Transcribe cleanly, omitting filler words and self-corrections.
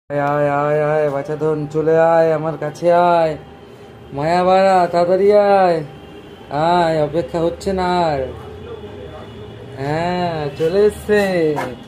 আয় আয় আয় আয় বাছাধন, চলে আয় আমার কাছে আয়। মায়া বাড়া, তাড়াতাড়ি আয়। আয়, অপেক্ষা হচ্ছে না আর। হ্যাঁ, চলে এসছে।